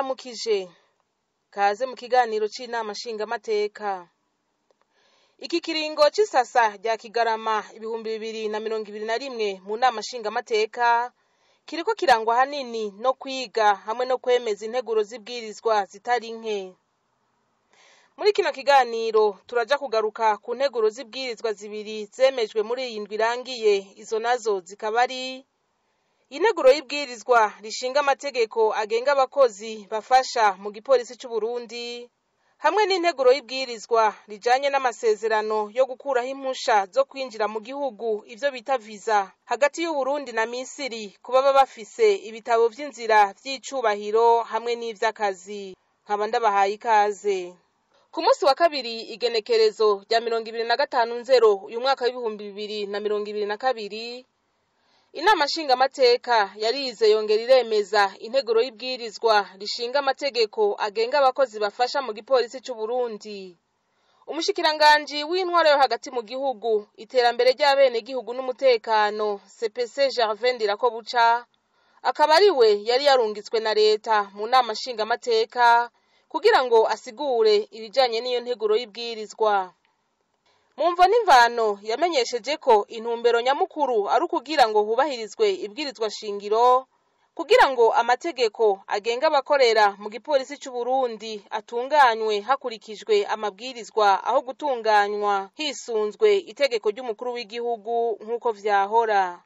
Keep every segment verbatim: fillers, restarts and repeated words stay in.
ndabaramukije kaze mu kiganiro c'inama nshingamateka. Iki kiringo c'isasa rya Kigarama ibihumbi bibiri na mirongo ibiri na rimwe mu nama nshingamateka kiriko kirangwa hanini no kwiga hamwe no kwemeza integuro z'ibwirizwa zitari nke. Muri kino kiganiro turaja kugaruka ku nteguro z'ibwirizwa zibiri zemejwe muri iyi ndwi irangiye, izo nazo zikaba ari integuro y'ibwirizwa rishinga amategeko agenga abakozi bafasha mu gipolisi c'u Burundi hamwe n'integuro y'ibwirizwa rijanye n'amasezerano yo gukuraho impusha zo kwinjira mu gihugu, ivyo bita visa, hagati y'u Burundi na Misiri ku baba bafise ibitabo vy'inzira vy'icubahiro hamwe n'ivy'akazi. Nkaba ndabahaye ikaze. Ku munsi wa kabiri igenekerezo rya mirongo ibiri na gatanu nzero uyu mwaka w'ibihumbi bibiri na mirongo ibiri na kabiri, inama nshingamateka yarize yongera iremeza integuro y'ibwirizwa rishinga amategeko agenga abakozi bafasha mu gipolisi c'u Burundi. Umushikiranganji w'intwaro yo hagati mu gihugu, iterambere ry'abene gihugu n'umutekano, C P C Gervais Ndirakobuca, akaba ari we yari yarungitswe na leta mu nama nshingamateka kugira ngo asigure ibijanye n'iyo nteguro y'ibwirizwa. Mu mvo n'imvano yamenyesheje ko intumbero nyamukuru ari ukugira ngo hubahirizwe ibwirizwa shingiro, kugira ngo amategeko agenga abakorera mu gipolisi c'u Burundi atunganywe hakurikijwe amabwirizwa aho gutunganywa hisunzwe itegeko ry'umukuru w'igihugu nk'uko vyahora.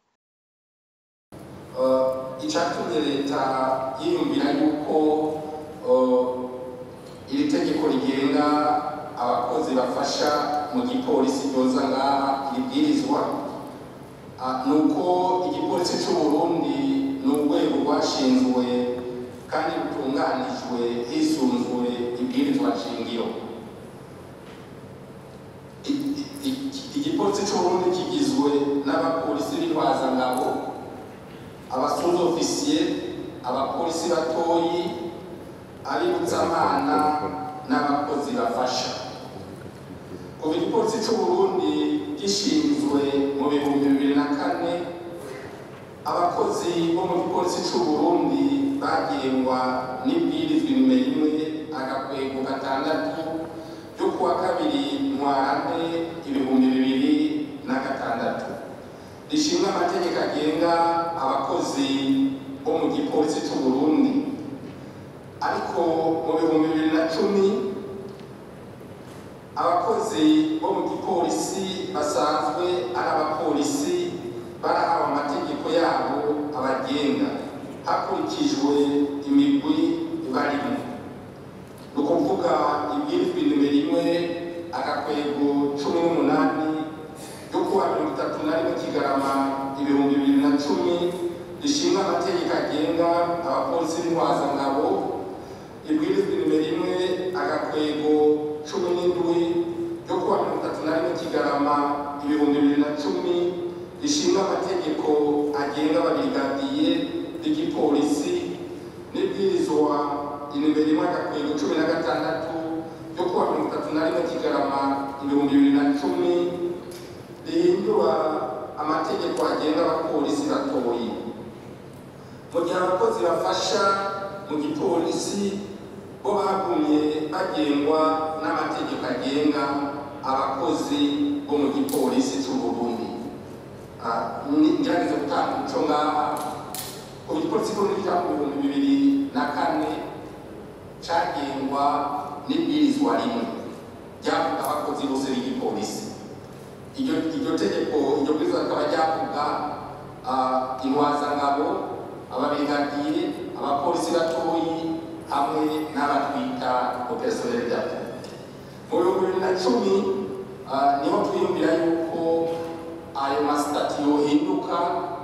Uh, icatumye leta yiyumvira yuko uh, iri tegeko rigenga abakozi bafasha mu gipolisi ryoza ngaha ibwirizwa nuko igipolisi c'u Burundi n'urwego rwashinzwe kandi rutunganijwe hisunzwe ibwirizwa shingiro. Igipolisi c'u Burundi kigizwe n'abapolisi b'intwazangabo, abasoza ofisiye, abapolisi batoyi, abibutsamana n'abakozi bafasha. Kuva igipolisi c'u Burundi gishinzwe mu bihumbi bibiri na kane, abakozi bo mu gipolisi c'u Burundi bagengwa n'ibwirizwa nimero imwe agakwego gatandatu ryo kuwa kabiri ntwarante ibihumbi bibiri na gatandatu rishinga amategeko agenga abakozi bo mu gipolisi c'u Burundi. Ariko mu bihumbi bibiri na cumi abakozi bo mu gipolisi basanzwe ari abapolisi barahawe amategeko yabo abagenga hakurikijwe imigwi barimo. Ni ukuvuga ibwirizwa nimero imwe agakwego cumi n'umunani ryo kuwa mirongo itatu na rimwe Kigarama ibihumbi bibiri na cumi rishinga amategeko agenga abapolisi b'intwazangabo, ibwirizwa nimero imwe agakwego cumi n'indwi ryo kuwa mirongo itatu na rimwe Kigarama ibihumbi bibiri na cumi rishinga amategeko agenga ababrigadiye b'igipolisi, n'ibwirizwa nimero imwe agakwego cumi na gatandatu ryo kuwa mirongo itatu na rimwe Kigarama ibihumbi bibiri na cumi rihindura amategeko agenga abapolisi batoyi. Mu gihe abakozi bafasha mu gipolisi bo bagumye bagengwa n'amategeko agenga abakozi bo mu gipolisi c'u Burundi. Ngerageza gutanga umuco ngaha ku gipolisi c'u Burundi mu bihumbi bibiri na kane cagengwa n'ibwirizwa rimwe ryavuga abakozi bose b'igipolisi. Iryo tegeko, iryo bwirizwa rikaba ryavuga intwazangabo, ababrigadiye, abapolisi batoyi hamwe n'abatwita opérationnel d'appui. Mu bihumbi bibiri na cumi niho twiyumvira yuko ayo masitati yohinduka,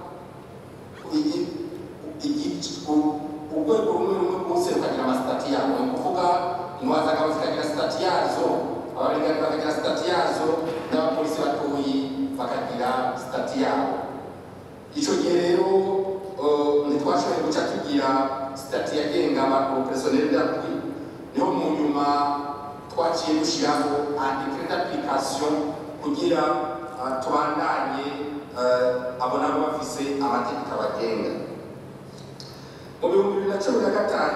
urwego rumwe rumwe rwose rukagira amasitati yabo. Ni ukuvuga intwazangabo zikagira sitati yazo, ababrigadiye bakagira sitati yazo, n'abapolisi batoyi bakagira sitati yabo. Ico gihe rero ntitwashoboye guca tugira sitati yagenga opérationnel d'appui, niho mu nyuma twaciye dushiraho un décret d'application kugira tubandanye abo nabo bafise amategeko abagenga. Mu bihumbi bibiri na cumi na gatanu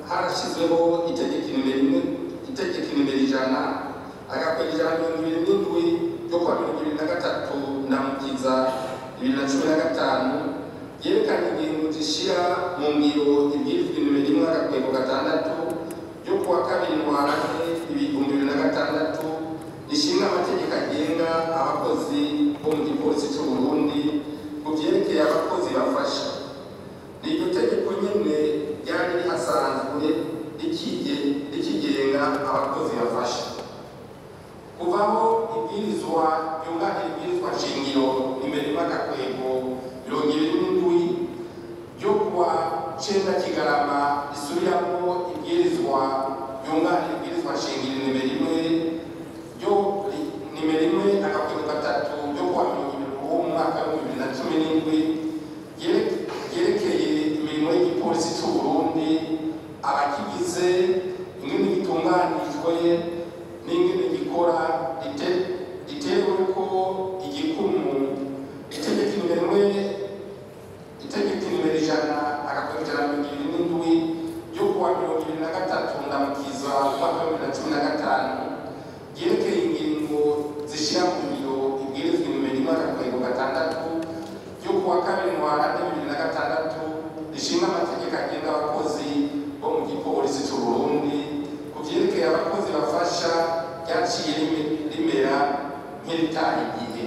harashyizweho itegeko nimero imwe itegeko nimero ijana agakwega ijana mirongo ibiri n'indwi ryo kuwa mirongo ibiri na gatatu ndamukiza bibiri na cumi na gatanu yerekana ingingo zishyira mu ngiro ibwirizwa nimero imwe agakwego gatandatu ryo kuwa kabiri ntwarante ibihumbi bibiri na gatandatu rishinga amategeko agenga abakozi bo mu gipolisi cy'u Burundi ku byerekeye abakozi bafasha. Iryo tegeko nyine ryari rihasanzwe rikigenga abakozi bafasha. Kuvaho ibwirizwa ryunganira ibwirizwa shingiro nimero imwe agakwego mirongo ibiri n'indwi ryo kuwa cenda Kigarama risubiramo ibwirizwa ryunganira ibwirizwa shingiro nimero imwe ryo nimero imwe agakwego gatatu ryo kuwa mirongo ibiri mu mwaka w'ibihumbi bibiri na cumi n'indwi yerekeye imirimo y'igipolisi cy'u Burundi, abakigize, ingene gitunganijwe n'ingene gikora, ritewe ko igikumu itegeko nimero imwe itegeko nimero ijana agakwego ijana na mirongo ibiri n'indwi ryo kuwa mirongo ibiri na gatatu ndamukiza umwaka wa bibiri na cumi na gatanu ryerekeye ingingo zishyira mu ngiro ibwirizwa nimero imwe agakwego gatandatu ryo kuwa kabiri ntwarante bibiri na gatandatu rishinga amategeko agenga abakozi bo mu gipolisi cy'u Burundi ku byerekeye abakozi bafasha ryaciye rimera nk'iritaye igihe.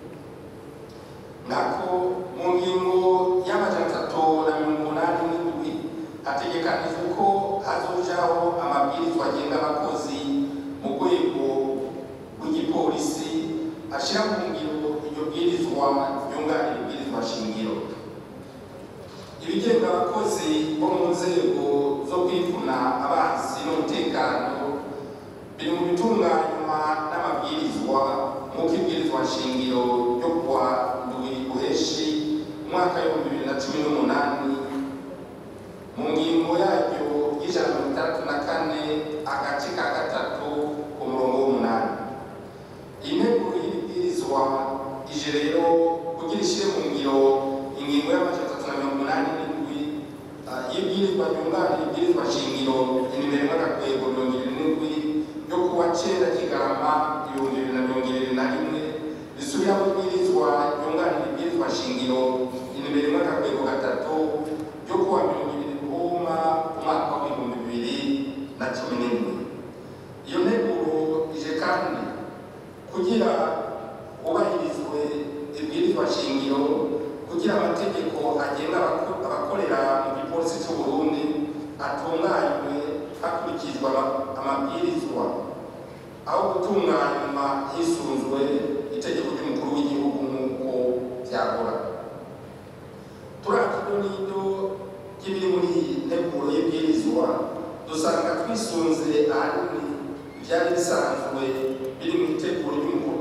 Nako mu ngingo y'amajana atatu na mirongo umunani n'indwi hategekanijwe ko hazojaho amabwirizwa agenga abakozi mu rwego rw'igipolisi ashyira mu ngiro iryo bwirizwa ryunganira ibwirizwa shingiro. Ibigenga abakozi bo mu nzego zo kwivuna abansi n'umutekano biri mu bitunganywa n'amabwirizwa nk'uko ibwirizwa shingiro ryo kuwa ndwi Ruheshi umwaka w'ibihumbi bibiri na cumi n'umunani mu ngingo yaryo y'ijana na mirongo itandatu na kane agace ka gatatu ku murongo w'umunani. Iyi nteguro y'ibwirizwa ije rero kugira ishyire mu ngiro ingingo y'amajana atatu na mirongo umunani n'indwi y'ibwirizwa ryunganira ibwirizwa shingiro nimero imwe agakwego mirongo ibiri n'indwi ryo kuwa cenda Kigarama ibihumbi bibiri na mirongo ibiri na rimwe risubiramo ibwirizwa ryunganira ibwirizwa shingiro nimero imwe agakwego gatatu ryo kuwa mirongo ibiri Ruhuma umwaka w'ibihumbi bibiri na cumi n'indwi. Iyo nteguro ije kandi kugira hubahirizwe ibwirizwa shingiro, kugira amategeko agenga abakorera mu gipolisi cy'u Burundi atunganywe hakurikizwa amabwirizwa aho gutunganywa hisunzwe itegeko ry'umukuru w'igihugu nk'uko byahora. Turavye nido ry'ibiri muri iyi nteguro y'ibwirizwa dusanga twisunze ahanini ivyari bisanzwe biri mu itegeko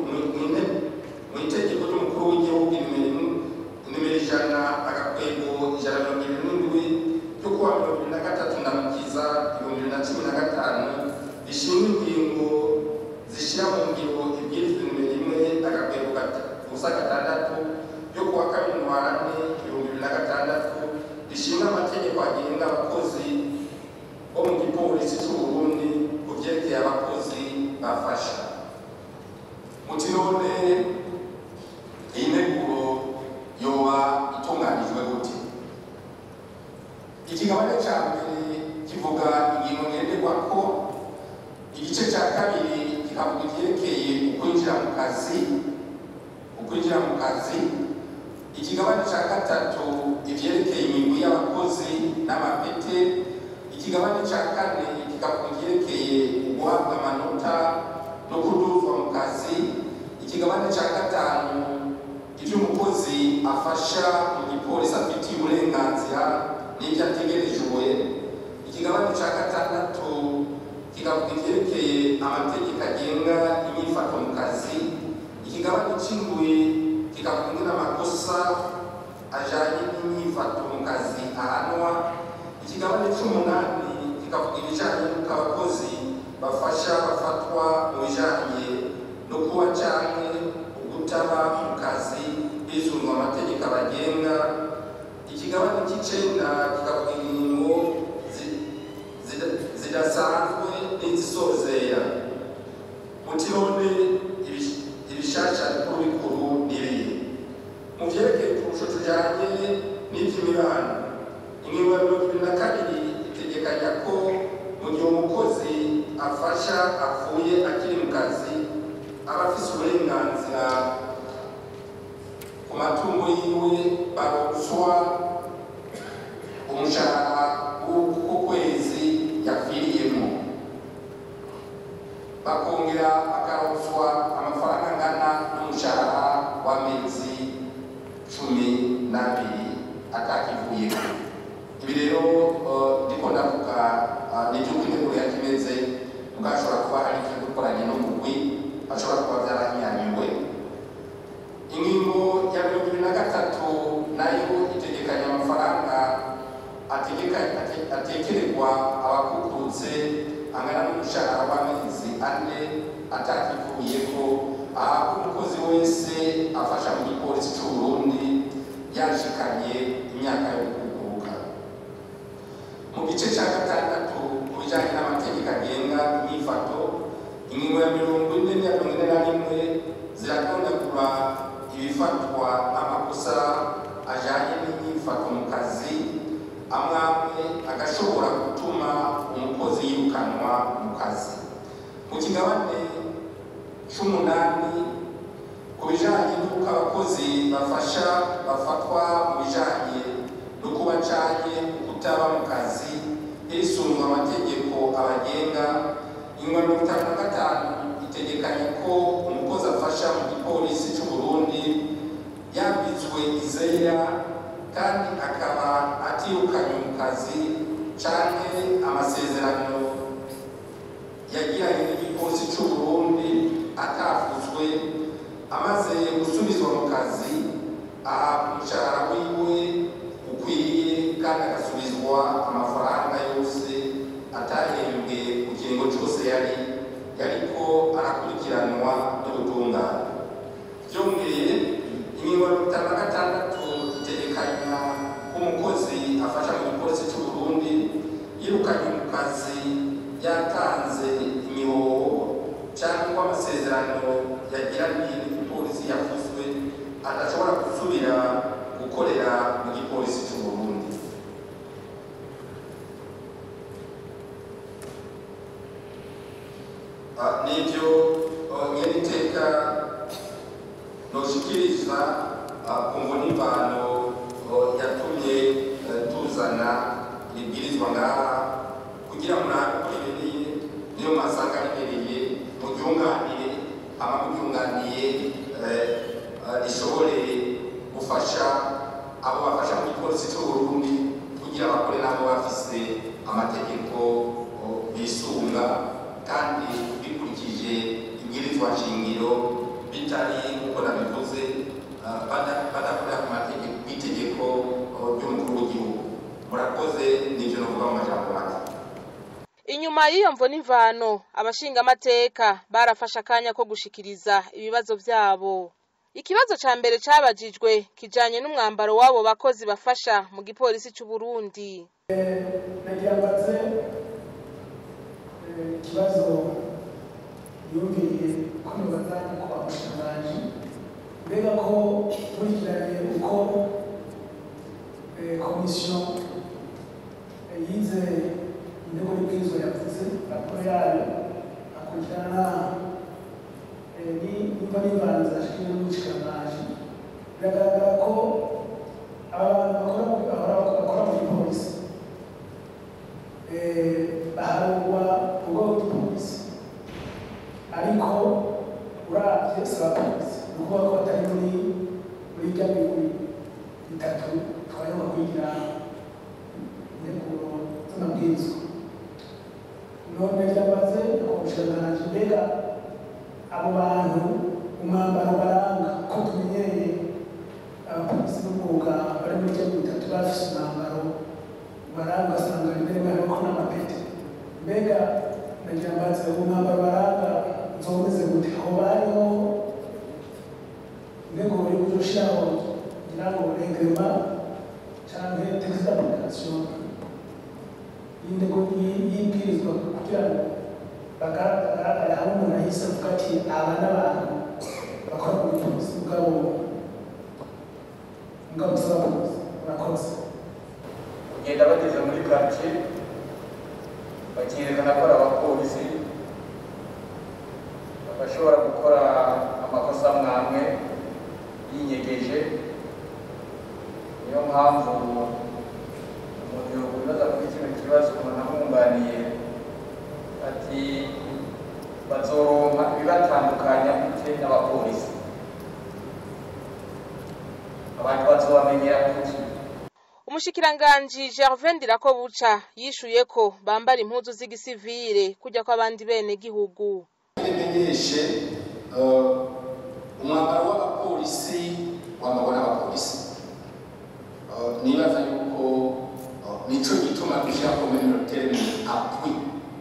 ry'umukuru w'igihugu nimero ijana agakwego ijana na mirongo ibiri n'indwi ryo kuwa mirongo ibiri na gatatu ndamukiza ibihumbi bibiri na cumi na gatanu rishinga ingingo zishyira mu ngiro ibwirizwa nimero imwe agakwego ubusa gatandatu ryo kuwa kabiri ntwarante ibihumbi bibiri na gatandatu rishinga amategeko agenga abakozi bo mu gipolisi cy'u Burundi ku byerekeye abakozi bafasha. Muti none iyi nteguro yoba itunganijwe gute? Ikigabane cya mbere kivuga ingingo ngenderwako, igice cya kabiri kikavuga ibyerekeye ukwinjira mu kazi ukwinjira mu kazi ikigabane cya gatatu ibyerekeye imigwi y'abakozi n'amapete, ikigabane cya kane kikavuga ibyerekeye guhabwa amanota no kuduzwa mu kazi, ikigabane cya gatanu ibyo umukozi afasha mu gipolisi afitiye uburenganzira n'ibyo ategerejwe, ikigabane cya gatandatu kikavuga ibyerekeye amategeko agenga inyifato mu kazi, ikigabane cy'indwi kikavuga ingene amakosa ajanye n'inyifato mu kazi ahanwa, ikigabane cy'umunani kikavuga ibijanye n'uko abakozi bafasha bafatwa mu bijanye no kuba canke ugutaba mu kazi bizunwa amategeko abagenga, ikigabane cy'icenda kikavuga ingingo yera muti none ibishasha bikuru bikuru n'ibihe mu vyerekeye uturusho tujanye n'ivy'imibano ingingo ya mirongo ibiri na kabiri itegekanya ko mu gihe umukozi afasha apfuye akiri mu kazi aba afise uburenganzira ku matungo yiwe baronswa umushahara w'ukwezi yapfiriyemo bakongera bakaronswa amafaranga angana n'umushahara w'amezi cumi n'abiri atakivuyeko. Ibi rero ndiko ndavuga n'ivyuko integuro yakimeze mugashobora kuba hari icyo dukoranye n'umugwi ashobora kuba vyarahiyanywe. Ingingo ya mirongo ibiri na gatatu nayo itegekanya amafaranga atekererwa abakukutse angana n'umushahara w'amezi ane atakivuyeko ahabwa umukozi wese afasha mu gipolisi c'u Burundi yashikanye imyaka yo gukukuruka. Mu gice ca gatandatu ku bijanye n'amategeko agenga imyifato ingingo ya mirongo ine na mirongo ine na rimwe ziratondagura ibifatwa amakosa ajanye n'imyifato mu kazi amwamwe agashobora gutuma umukozi yirukanwa mu kazi. Mu kigabane c'umunani ku bijanye n'uko abakozi bafasha bafatwa mu bijanye no kuba canke kutaba mu kazi hisunzwe amategeko abagenga ingingo mirongo itanu na gatanu itegekanya ko umukozi afasha mu gipolisi c'u Burundi yambitswe izera kandi akaba atirukanye mu kazi canke amasezerano yagiranye n'igipolisi c'u Burundi atavuzwe amaze gusubizwa mu kazi ahabwa umushahara wiwe ukwiye kandi agasubizwa amafaranga yose atahembwe ku kiringo cose yari yariko arakurikiranwa n'ubutungane. Vyongeye ingingo ya mirongo itanu na gatandatu itegekanya ko umukozi afasha mu gipolisi c'u Burundi yirukanye mu kazi yatanze imihoho cyangwa amasezerano yagiranye n'igipolisi yavuzwe adashobora gusubira gukorera mu gipolisi c'u Burundi. Nivyo nyene iteka noshikiriza ku mvunivano yatumye tuzana ibwirizwa ngaha kugira murabibereye niyo masanga ribereye muryunganire ama muryunganiye rishobore gufasha abo bafasha mu gipolisi c'u Burundi kugira bakore nabo bafise amategeko bisunga kandi bikurikije ibwirizwa nshingiro bitari nk'uko nabivuze badakorera ku mategeko y'itegeko ry'umukuru w'igihugu. Murakoze n'ivyo novuga mu majambo make. Inyuma y'iyo mvo n'imvano abashingamateka barafashe akanya ko gushikiriza ibibazo vyabo. Ikibazo ca mbere cabajijwe kijanye n'umwambaro wabo bakozi bafasha mu gipolisi c'u Burundi. Nagiambaze ikibazo yumviye ko mubazanye ko abashingaji mbega ko kurikiranye uko komisiyo yize intego y'ubwirizwa yavuze raporo yayo akurikirana nimba n'imvano zashikiriwe n'ubushikiranganje biragaragara ko abantu bakora mu gipolisi baharugwa mu rwego rw'igipolisi ariko uravye si abapolisi ni ukuvuga ko batari muri muri rya migwi itatu twaheruka kwigira integuro z'amabwirizwa. None byamaze kubushikiranganji mbega abo bantu umwambaro baranga ko tumenyereye abapolisi b'umwuga bari muri rya migwi itatu bafise umwambaro baranga asanga rimwe rimwe hariko n'amapeti mbega nagira mbaze umwambaro baranga nzomeze gute aho bariho mbega buri kuzoshiraho ngira ngo regrema canke texte d'application y'indego y'ibwirizwa kugira ngo bagaragara aho umuntu ahise avuga ati aba n'abantu bakora mu buvuzi bwabo mugabo usaba murakoze kugenda bageze muri quartier bakerekana ko ari abapolisi bashobora gukora amakosa mwamwe yinyegeje. Niyo mpamvu umuntu yokubaza kuri kino kibazo umuntu amwunganiye ati bazoronka ibibatandukanya bite n'abapolisi, abantu bazobamenyera kuki. Umushikiranganji Gervais Ndirakobuca yishuye ko bambara impuzu z'igisivile kujya ko abandi bene gihugu. Imenyeshe umwambaro w'abapolisi wambagwa n'abapolisi. Nibaza yuko nico gituma dushaka kumenya terme appui.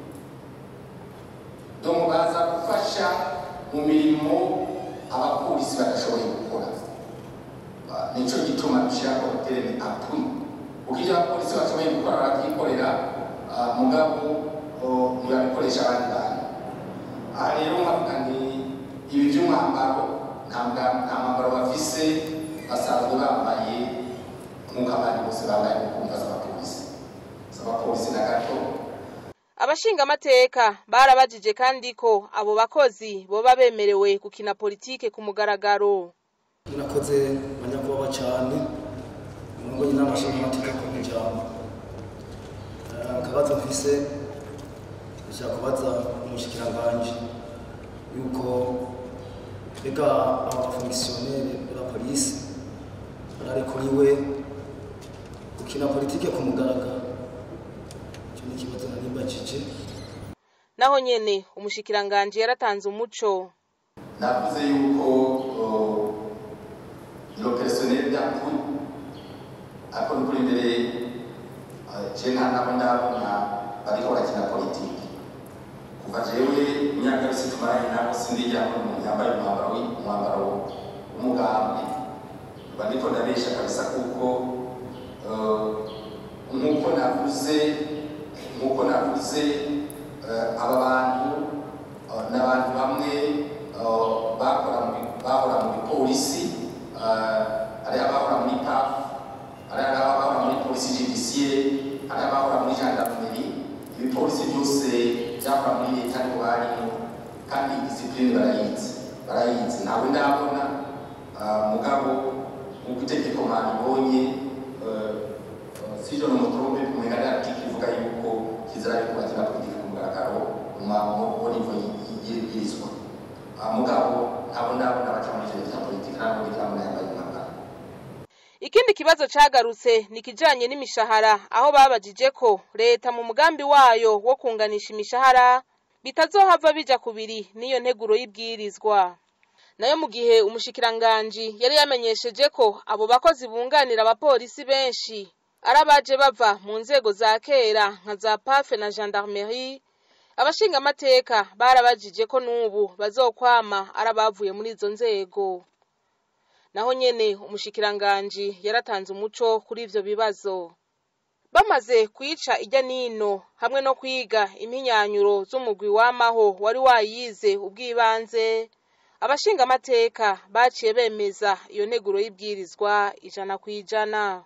Donc baza gufasha mu mirimo abapolisi badashoboye gukora. Nico gituma dushaka terme appui. Ukija abapolisi bashoboye gukora barakikorera mugabo ntibabikoresha abandi bantu. Aha rero nkavuga nti ibi by'umwambaro nta mwambaro bafise basanzwe bambaye nk'uko abandi bose bambaye kumva z'abapolisi z'abapolisi na gato. Abashingamateka barabajije kandi ko abo bakozi boba bemerewe gukina politike ku mugaragaro. Nakoze banyakubaho cyane ngo nyina amashingamateka ku bijambo akabazo mfise nshaka kubaza umushikiranganji yuko ega abafonctionnaire de la police bararekuriwe gukina politike ku mugaragaro. Cyo ni kibazo narimbajije. Naho nyene umushikiranganji yaratanze umuco. Navuze yuko ilo personnel d'appui akora kuri mbere jena nabo ndabona bariko barakina politike. Kuva jewe imyaka yose tumaranye nabo sindijya ko umuntu yambaye umwambaro w'umwambaro w'umugambi bandiko ndabesha kabisa kuko nkuko navuze nkuko navuze aba bantu n'abantu bamwe bakora mu bakora mu polisi ari abahora muri P A F ari abahora muri polisi judiciaire ari abahora muri gendarmerie. Ibipolisi byose byakora muri leta ariko barimo kandi discipline barayizi barayizi ntabwo ndabona mugabo nk'uko itegeko mwabibonye sijo n'umutrompe kumenya article ivuga yuko kizira yuko bakina politike ku mugaragaro mu nivo yirizwa mugabo ntabwo ndabona baca muri icyo cya politike ntabwo ndabona yambaye umwambaro. Ikindi kibazo cagarutse ni kijanye n'imishahara aho babajije ko leta mu mugambi wayo wo kunganisha imishahara bitazohava bija kubiri niyo nteguro y'ibwirizwa. Nayo mu gihe umushikiranganji yari yamenyesheje ko abo bakozi bunganira abapolisi benshi arabaje bava mu nzego za kera nka za P A F na gendarmerie, abashinga amateka barabajije ko nubu bazokwama arabavuye muri izo nzego. Naho nyene umushikiranganji yaratanze umuco kuri ivyo bibazo. Bamaze kwica ijya nino hamwe no kwiga impinyanyuro z'umugwi wamaho wari wayize ubwibanze, abashinga amateka baciye bemeza iyo nteguro y'ibwirizwa ijana kwijana.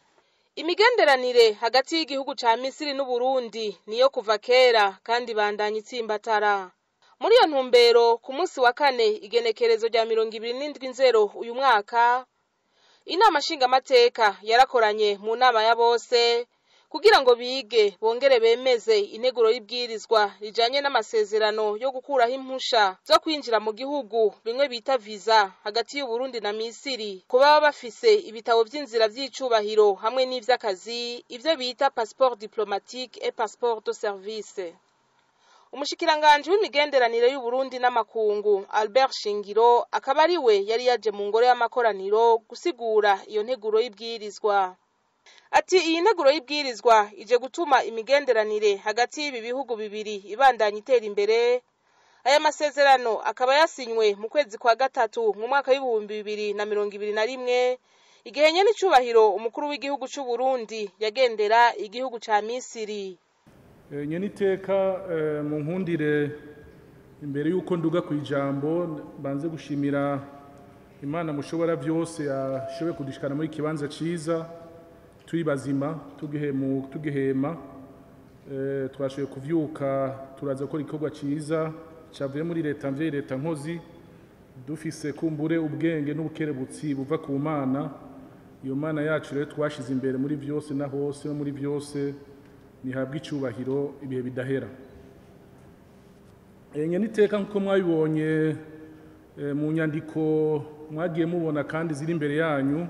Imigenderanire hagati y'igihugu ca Misiri n'u Burundi niyo kuva kera kandi bandanye itsimbatara. Muri iyo ntumbero ku munsi wa kane igenekerezo rya mirongo ibiri n'indwi nzero uyu mwaka inama nshingamateka yarakoranye mu nama ya bose kugira ngo bige bongere bemeze integuro y'ibwirizwa rijanye n'amasezerano yo gukuraho impusha zo kwinjira mu gihugu bimwe bita visa hagati y'u Burundi na Misiri kuba bafise ibitabo vy'inzira vy'icubahiro hamwe n'ivy'akazi ivyo bita passeport diplomatique et passeport de service. Umushikiranganji w'imigenderanire y'u Burundi n'amakungu Albert Shingiro akaba ari we yari yaje mu ngoro y'amakoraniro gusigura iyo nteguro y'ibwirizwa. Ati iyi nteguro y'ibwirizwa ije gutuma imigenderanire hagati y'ibi bihugu bibiri ibandanya itera imbere. Aya masezerano akaba yasinywe mu kwezi kwa gatatu mu mwaka w'ibihumbi bibiri na mirongo ibiri na rimwe igihe n'icubahiro umukuru w'igihugu c'u Burundi yagendera igihugu ca Misiri. nyeniteka mu nkundire imbere y'uko nduga ku ijambo banze gushimira Imana mushobora byose yashoboye kudushikana muri kibanza ciza turi bazima tugihemu tugihema eh twashoboye kuvyuka turaza gukora ikorwa ciza cyavuye muri leta mvye leta nkozi dufise kumbure ubwenge n'ubukerebutsi buva ku Mana. Iyo Mana yacu rero twashize imbere muri byose na hose no muri byose nihabwa icubahiro ibihe bidahera. Enye niteka nkuko mwabibonye mu nyandiko mwagiye mubona kandi ziri imbere yanyu,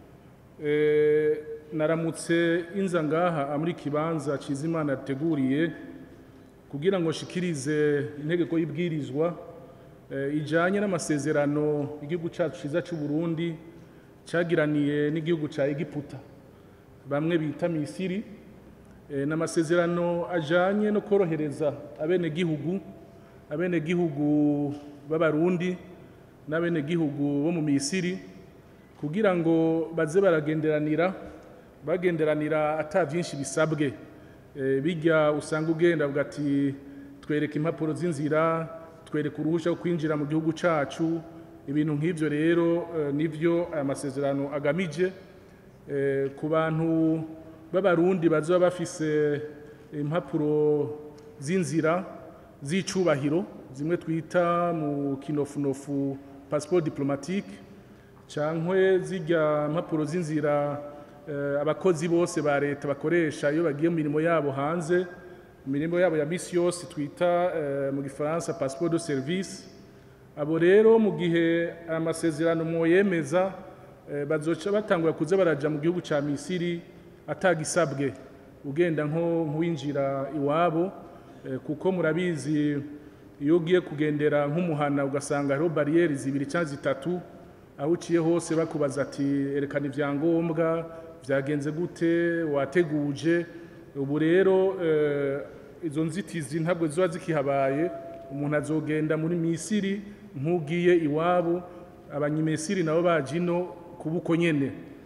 eh naramutse inza ngaha muri kibanza ciza Imana yateguriye kugira ngo shikirize integeko y'ibwirizwa eh, ijanye n'amasezerano igihugu cyacu ciza cy'u Burundi cyagiraniye n'igihugu ca Egiputa bamwe bita Misiri, eh, n'amasezerano ajanye no korohereza abene gihugu abene gihugu b'abarundi n'abene gihugu bo mu Misiri kugira ngo baze baragenderanira bagenderanira ata byinshi bisabwe. E, bijya usanga ugenda ugati twereka impapuro z'inzira twereka uruhusha rwo kwinjira mu gihugu cacu. Ibintu nk'ivyo rero e, nivyo aya masezerano agamije e, ku bantu b'abarundi bazoba bafise impapuro z'inzira z'icubahiro zimwe twita mu kinofunofu passeport diplomatique cankwe zijya impapuro z'inzira uh, abakozi bose ba leta bakoresha iyo bagiye mu mirimo yabo hanze, imirimo yabo ya misi yose twita uh, mu gifaransa passeport de service. Abo rero mu gihe amasezerano mwoyemeza uh, bazoca batangura kuza baraja mu gihugu ca Misiri atagisabwe ugenda nko nkwinjira iwabo, uh, kuko murabizi iyo ugiye kugendera nk'umuhana ugasanga hariho bariyeri zibiri cyangwa zitatu, aho uciye hose bakubaza ati erekana ivyangombwa vyagenze gute wateguje. Ubu rero eh, izo nzitizi ntabwo ziba zikihabaye, umuntu azogenda muri Misiri nk'ugiye iwabo, abanyamisiri nabo bajino kubuko nyene.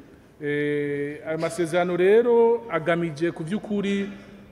Eh, amasezerano rero agamije ku vy'ukuri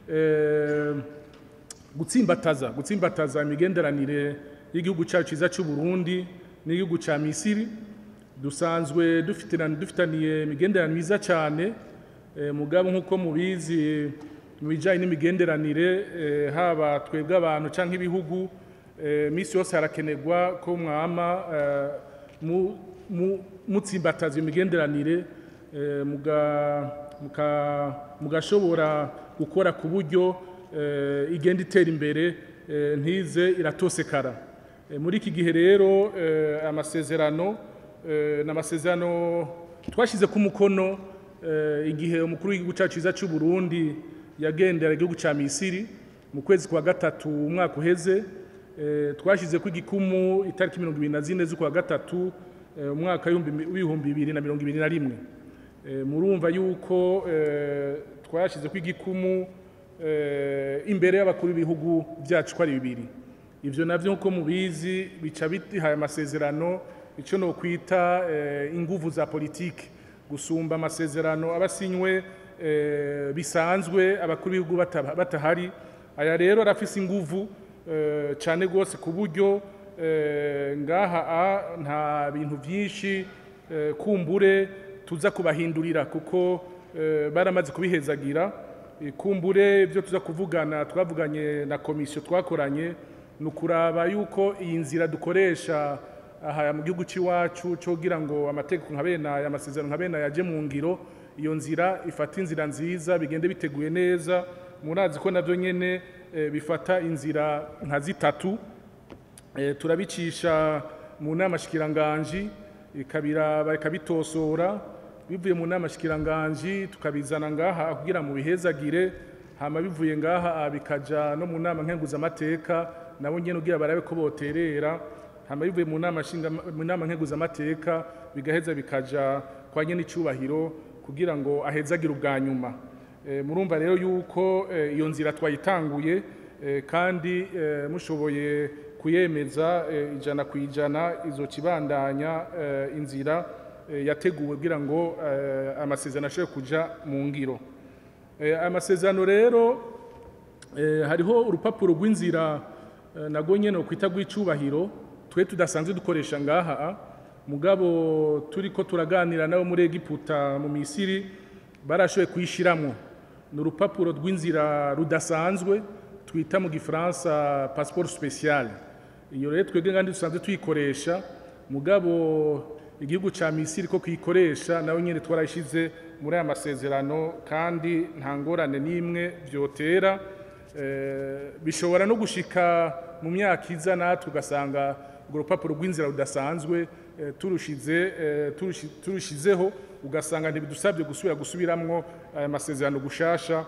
eh, gutsimbataza gutsimbataza imigenderanire y'igihugu cyacu ciza cy'u Burundi n'igihugu ca Misiri. Dusanzwe dufitanye dufitaniye imigenderanire myiza cyane, e, mugabo nkuko mubizi mu bijanye n'imigenderanire e, haba twebwe abantu canke ibihugu e, misi yose harakenerwa ko mwama e, mu, mu, mutsimbataza imigenderanire e, muga muka mugashobora gukora ku buryo Uh, igenda itera imbere uh, ntize iratosekara. Uh, muri iki gihe rero uh, amasezerano uh, n'amasezerano twashize ku mukono uh, igihe umukuru w'igihugu cyacu ciza cy'u Burundi yagendera igihugu ca Misiri mu kwezi kwa gatatu umwaka uheze. Uh, twashize ku igikumu itariki mirongo ibiri na zine z'ukwa gatatu umwaka uh, w'ibihumbi bibiri na mirongo ibiri na rimwe. Uh, murumva yuko uh, twashize ku igikumu Uh, imbere y'abakuru b'ibihugu byacu kwari bibiri. Ivyo navyo nko mubizi bica bitihaye amasezerano ico no kwita uh, inguvu za politike gusumba amasezerano abasinywe uh, bisanzwe abakuru b'ibihugu batahari. Aya rero arafise inguvu uh, cane gose ku buryo uh, ngaha nta bintu vyinshi uh, kumbure tuza kubahindurira kuko uh, baramaze kubihezagira. Kumbure ibyo tuza kuvugana twavuganye na komisiyo twakoranye nukuraba yuko iyi nzira dukoresha aha mu gihugu c'iwacu cyo kugira ngo amategeko nkabena ya masezerano nkabena yaje mu ngiro, iyo nzira ifata inzira nziza bigende biteguye neza. Murazi ko navyo nyene e, bifata inzira nka zitatu. E, turabicisha mu nama shikiranganji ikabira bakabitosora, bivuye mu nama shikiranganji tukabizana ngaha kugira mu bihezagire, hama bivuye ngaha bikaja no mu nama nkenguza amateka nabo nyene ugira barabe ko boterera, hama bivuye mu nama shinga mu nama nkenguza amateka bigaheza bikaja kwa nyene icubahiro kugira ngo ahezagire ubwa nyuma. E, murumva rero yuko iyo e, nzira twayitanguye e, kandi e, mushoboye kuyemeza e, ijana kwijana izo kibandanya e, inzira yateguwe kugira ngo uh, amasezerano ashobore kuja mu ngiro. Uh, amasezerano rero eh, hariho urupapuro rw'inzira eh, nago nyene kwita rw'icubahiro twe tudasanzwe dukoresha ngaha mugabo turiko turaganira nabo muri Egiputa mu Misiri barashoboye kwishiramwo ni urupapuro rw'inzira rudasanzwe twita mu gifaransa passeport spécial iyo rero twebwe kandi dusanzwe tuyikoresha mugabo igihugu ca Misiri ko kuyikoresha nawe nyene twarashize muri aya masezerano kandi nta ngorane n'imwe vyotera eh, bishobora no gushika mu myaka iza natwe ugasanga urwo rupapuro rw'inzira rudasanzwe eh, turushize eh, turushi, turushizeho ugasanga ntibidusabye gusubira gusubiramwo aya masezerano gushasha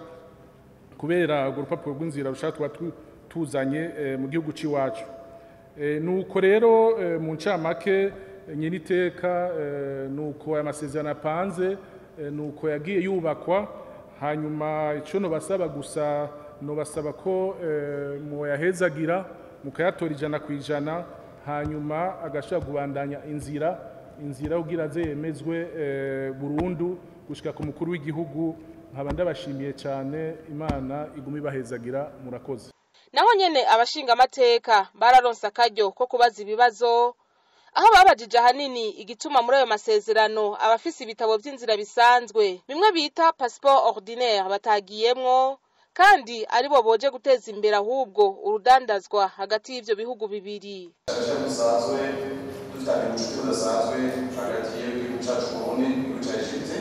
kubera urwo rupapuro rw'inzira rushaka tuba tuzanye eh, mu gihugu c'iwacu eh, nuko rero eh, mu ncamake nyine iteka eh, nuko aya masezerano apanze eh, nuko yagiye yubakwa hanyuma ico no basaba gusa no basaba ko eh, mu yahezagira mukayatora ijana kwijana hanyuma agashaka kubandanya inzira inzira ugira zemezwe eh, burundu gushika ku mukuru w'igihugu nkaba ndabashimiye cyane Imana igumi bahezagira murakoze. Naho nyene abashinga amateka bararonsa akaryo ko kubaza ibibazo aho babajije ahanini igituma muri ayo masezerano abafise ibitabo by'inzira bisanzwe bimwe bita passeport ordinaire batagiyemwo kandi aribo boje guteza imbere ahubwo urudandazwa hagati y'ivyo bihugu bibiri. Musanzwe dufitanye ubucuti budasanzwe hagati y'igihugu cacu Burundi n'igihugu ca Egypte.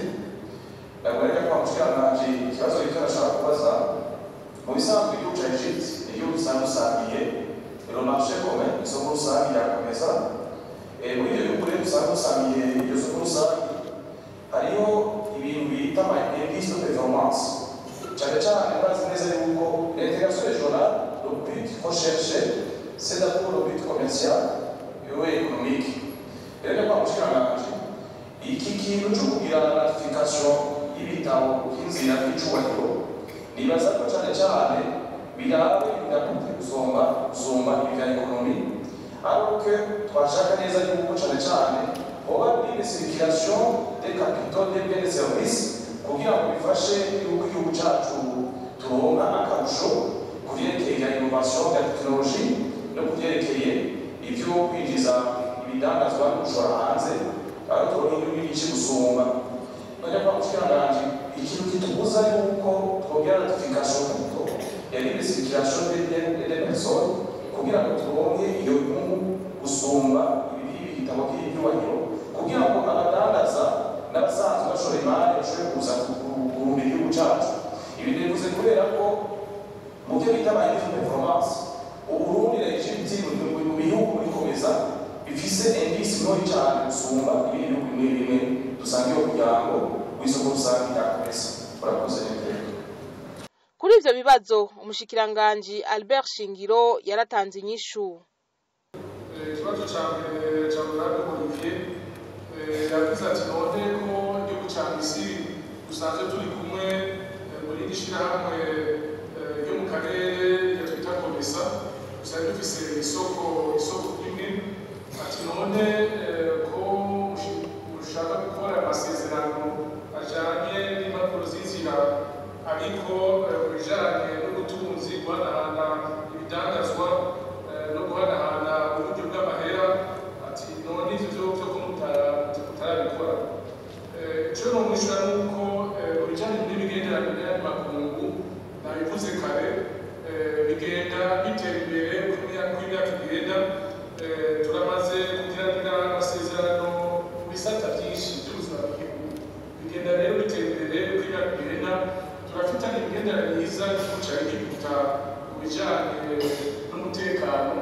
Nagomba kwa mushikiranganje ikibazo gito nashaka kubaza mu bisanzwe igihugu ca Egypte igihugu gisanzwe usangiye le marché commun isoko rusange yakomeza muri iyo bihugu rero usanga usangiye iryo soko rusange hariho ibintu bita ama indice de performance cyane cyane bazi neza yuko l'intégration régionale le but recherché c'est d'abord le but commercial et économique. Rero kwa mushikiranganje iki kintu cyo kugira ratification y'ibitabo by'inzira y'icubahiro nibaza ko cyane cyane birabe bidakwiye gusomba gusomba ibya ekonomi alors que twashaka neza yuko cyane cyane hoba une circulation des capitaux des biens et services kugira ngo bifashe yuko igihugu cyacu turonka akarusho kuvyerekeye innovation ya technologie no kuvyerekeye ivyo kwinjiza ibidandazwa no gushora hanze aho turonka ibintu gusumba none kwa mushikiranganje ikintu kitubuza yuko twongera ratification kuko yari une circulation des biens et des personnes kugira ngo turonke iyo nyungu gusumba ibi bitabo by'ibyubahiro kugira ngo abadandaza n'abasanzwe bashora imari bashobore kuza kurunda igihugu cyacu. Ibi bivuze kubera ko mu byo bita ama indice de performance Uburundi na Egypte mu bihugu bikomeza bifise indice ntoyi cyane gusumba ibindi bihugu bimwe bimwe dusangiye umuryango w'isoko rusange yakomeza. Urakoze neza. Kuri ivyo bibazo umushikiranganje Albert Shingiro yaratanze inyishu. Ikibazo cyambere cyamurabe Olivier yavuze ati none ko igihugu cya Misiri dusanzwe turi kumwe muri gishirahamwe ryo mu karere yatwita Komesa dusanzwe dufise isoko isoko imwe ati none ko ushaka gukora amasezerano ajanye n'impapuro z'inzira ariko bijanye n'ubutunzi guhanahana ibidandazwa no guhanahana uburyo bw'amahera ati none ivyo vyo kutarabikora ico no mwishura nuko bijanye n'imigenderanire y'amakungu nabivuze kare bigenda bitera imbere uko imyaka igenda turamaze kugiranira amasezerano mu bisata vyinshi vy'ubuzima bw'igihugu bigenda rero bitera imbere uko imyaka igenda turafitanye imigenderanire myiza n'igihugu ca Egiputa ku bijanye n'umutekano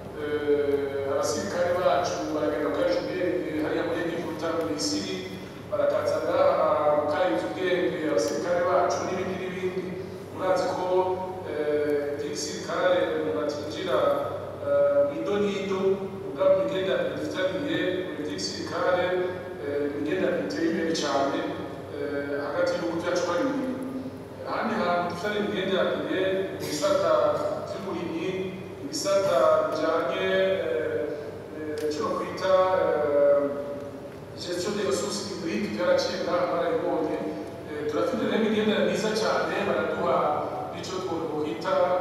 abasirikare bacu baragenda kukaje ubwenge hariya muri Egiputa mu Misiri barakaza ngaha mukayiza ubwenge abasirikare bacu n'ibindi n'ibindi murazi ko igisirikare batinjira mw'idonido ubwabo imigenderanire dufitaniye mu gisirikare imigenderanire iteye imbere cyane hagati y'ibihugu byacu babiri. Ahandi hantu dufitaniye imigenderanire mu bisata by'uburimyi ibisata bijanye cyo kwita gestion des ressources hydriques byaraciye ngaha barayibonye turafite n'imigenderanire myiza cyane baraduha n'icyo twita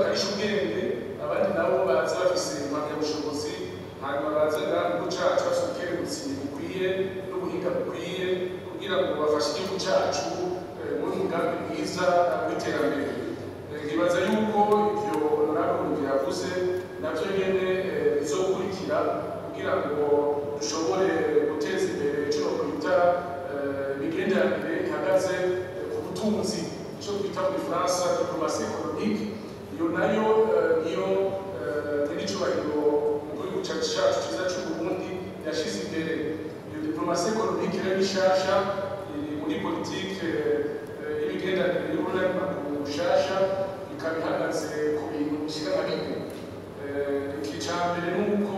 bakarisha ubwenge abandi nabo baza bafise impamyabushobozi hanyuma baza ngaha mu gihugu cacu bafise ubukerebutsi bukwiye n'ubuhinga bukwiye kugira ngo bafashe igihugu cacu muri umugambi mwiza w'iterambere. Nkibaza yuko ivyo honorable yavuze navyo nyene bizokurikira kugira ngo dushobore guteza imbere ico twita imigenderanire ihagaze ku butunzi, ico twita muri Faransa diplomasi économique. Iyo nayo niyo n'icubahiro mu gihugu cacu ciza c'Uburundi yashize imbere. Iyo diplomasi économique rero nishasha muri politike y'imigenderanire y'Uburundi bushasha ikaba ihagaze ku bintu bishika nka bine. Ica mbere nuko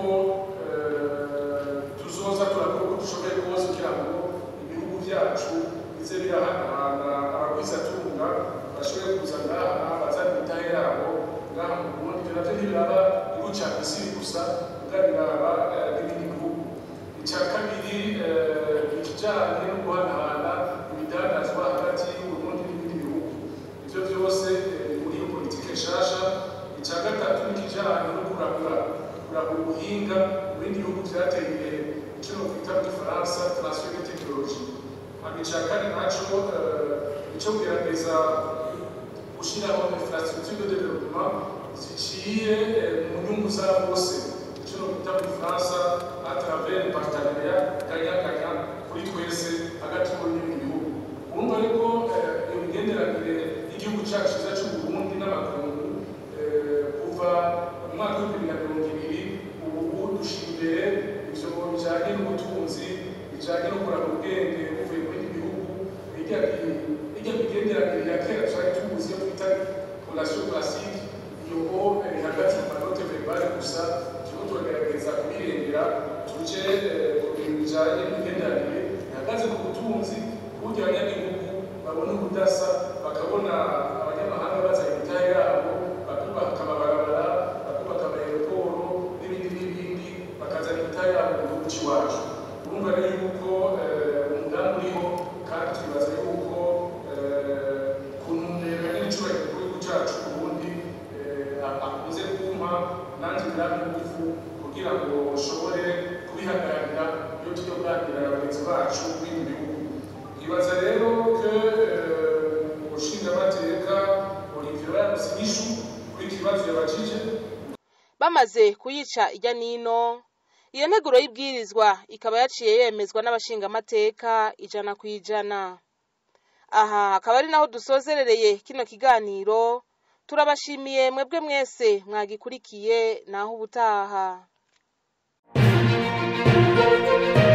tuzoza turakora uko dushoboye kose kugira ngo ibihugu vyacu bize birahanahana abagwizatunga bashobore kuza ngaha bazana imitahe yabo ngaha mu Burundi. Ivyo navyo ntibiraba igihugu ca Misiri gusa muga biraba n'ibindi bihugu. Ica kabiri ikijanye no guhanahana ibidandazwa hagati y'Uburundi n'ibindi bihugu. Ivyo vyose muri iyo politike nshasha. Ica gatatu n'ikijanye no kuragura kuragura ubuhinga mu bindi bihugu vyateye imbere, ico nokwita mu Gifaransa transfer de technologie. Hama ica kane naco ico kugerageza gushiraho infrastructure de développement ziciye mu nyungu za bose, ico nokwita mu Gifaransa à travers partenariat gagnant-gagnant kuri twese hagati y'ibindi bihugu. Urumva yuko iyo migenderanire y'igihugu cacu ciza c'Uburundi n'amakungu kuva mu mwaka w'ibihumbi bibiri na mirongo ibiri ubu dushira imbere ivyo bijanye n'ubutunzi bijanye no kuragura ubwenge buvuye muri ibi bihugu. Irya migenderanire ya kera twari tuzi iyo twita relation classique, iyo ihagaze mu manote verbale gusa, turiko turagerageza kubirengera tuje ku bintu bijanye n'imigenderanire ihagaze ku butunzi, kuburyo abanyagihugu babona ubudasa, bakabona abanyamahanga bazanye imitahe yabo, bakubaka amabarabara, bakubaka amaeroporo n'ibindi n'ibindi, bakazana imitahe yabo mu gihugu c'iwacu. Urumva rero yuko umugambi uriho kandi twibaza yuko ku ntumbero n'icubahiro ku gihugu cacu Uburundi akunze kumpa nanje birampa ingufu kugira ngo ushobore kubihagararira iyo tujya kuganira na bagenzi bacu b'ibindi bihugu. Nkibaza rero ko umushingamateka Olivier yabuze inyishu kuri iki kibazo yabajije. Bamaze kuyica ijya nino, iyo nteguro y'ibwirizwa ikaba yaciye yemezwa n'abashingamateka ijana ku ijana. Aha hakaba ari naho dusozerereye kino kiganiro. Turabashimiye mwebwe mwese mwagikurikiye, naho ubutaha.